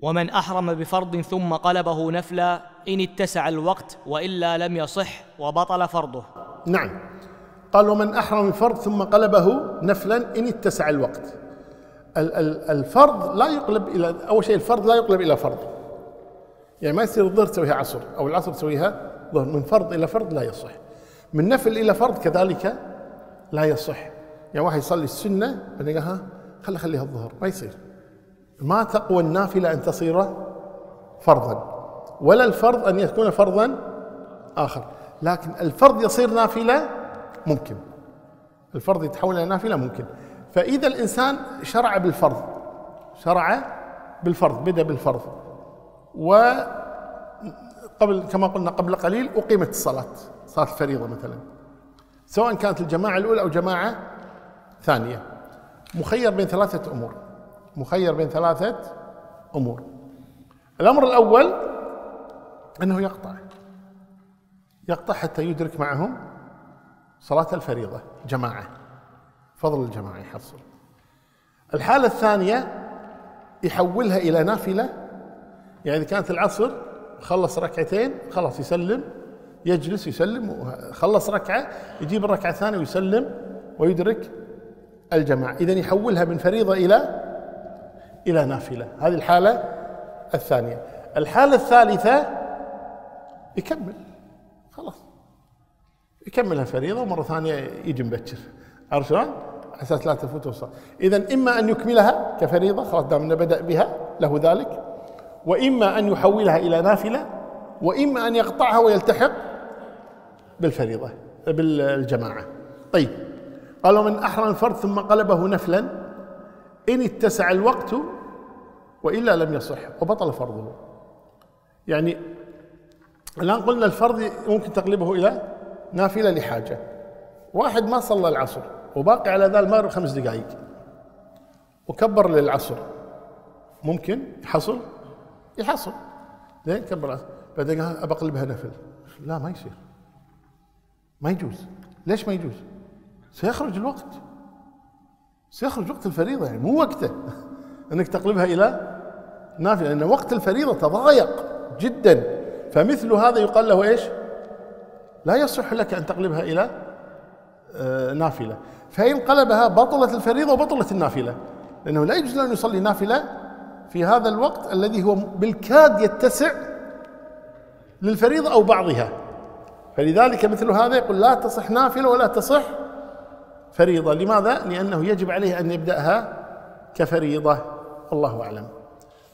ومن أحرم بفرض ثم قلبه نفلا إن اتسع الوقت وإلا لم يصح وبطل فرضه. نعم، قال ومن أحرم بفرض ثم قلبه نفلا إن اتسع الوقت. الفرض لا يقلب إلى، أول شيء الفرض لا يقلب إلى فرض، يعني ما يصير الظهر تسويها عصر أو العصر تسويها ظهر. من فرض إلى فرض لا يصح، من نفل إلى فرض كذلك لا يصح. يعني واحد يصلي السنة بعدين ها خليها الظهر، ما يصير. ما تقوى النافلة أن تصير فرضا، ولا الفرض أن يكون فرضا آخر، لكن الفرض يصير نافلة ممكن، الفرض يتحول إلى نافلة ممكن. فإذا الإنسان شرع بالفرض بدأ بالفرض، وقبل كما قلنا قبل قليل أقيمت الصلاة، صلاة الفريضة مثلا، سواء كانت الجماعة الأولى أو جماعة ثانية، مخير بين ثلاثة أمور. الأمر الأول أنه يقطع حتى يدرك معهم صلاة الفريضة جماعة، فضل الجماعة يحصل. الحالة الثانية يحولها إلى نافلة، يعني إذا كانت العصر خلص ركعتين خلاص يسلم، يجلس يسلم، خلص ركعة يجيب الركعة الثانية ويسلم ويدرك الجماعة. إذن يحولها من فريضة إلى نافلة. هذه الحالة الثانية. الحالة الثالثة يكمل، خلاص يكملها فريضة ومرة ثانية يجي مبكر، عرفت شلون؟ أساس لا تفوت الصلاة. إذن إما أن يكملها كفريضة خلاص دام أنه بدأ بها له ذلك، وإما أن يحولها إلى نافلة، وإما أن يقطعها ويلتحق بالفريضة بالجماعة. طيب، قال ومن أحرم الفرض ثم قلبه نفلا إن اتسع الوقت وإلا لم يصح وبطل فرضه. يعني الآن قلنا الفرض ممكن تقلبه إلى نافلة لحاجة. واحد ما صلى العصر وباقي على ذا المغرب 5 دقائق وكبر للعصر، ممكن يحصل لين كبر العصر بعدين أبقلبها نفل. لا، ما يصير، ما يجوز. ليش ما يجوز؟ سيخرج وقت الفريضة، يعني مو وقته أنك تقلبها إلى نافلة، لأن وقت الفريضة تضايق جدا. فمثل هذا يقال له إيش؟ لا يصح لك أن تقلبها إلى نافلة. فإن قلبها بطلت الفريضة وبطلت النافلة، لأنه لا يجوز له أن يصلي نافلة في هذا الوقت الذي هو بالكاد يتسع للفريضة أو بعضها. فلذلك مثل هذا يقول لا تصح نافلة ولا تصح فريضة. لماذا؟ لأنه يجب عليه أن يبدأها كفريضة. الله أعلم.